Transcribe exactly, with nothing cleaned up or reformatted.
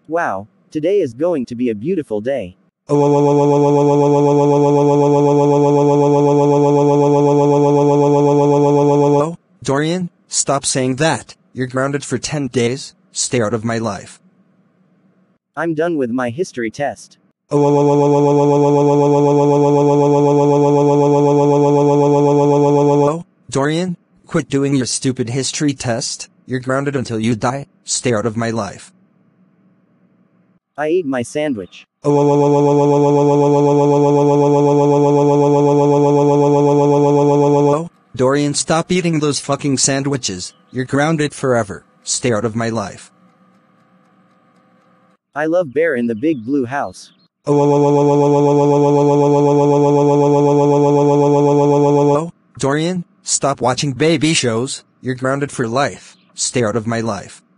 Wow, today is going to be a beautiful day. Dorian, stop saying that. You're grounded for ten days. Stay out of my life. I'm done with my history test. Dorian, quit doing your stupid history test. You're grounded until you die. Stay out of my life. I ate my sandwich. Dorian, stop eating those fucking sandwiches. You're grounded forever. Stay out of my life. I love Bear in the Big Blue House. Dorian, stop watching baby shows. You're grounded for life. Stay out of my life.